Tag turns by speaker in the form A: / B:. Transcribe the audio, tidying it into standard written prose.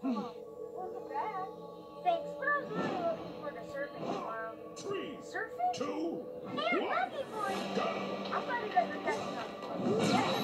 A: Wasn't bad. Thanks, but I was really looking forward to surfing tomorrow.
B: 3,
A: Surfing?
B: 2,
A: And buggy boarding. I'm glad you guys are catching up.